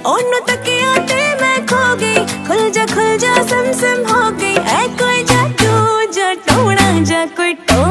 ओनू तकिया ते मैं खो गई, खुल जा सम सम हो गई। ऐ कोई जादू जा टोना जा कोई टोना।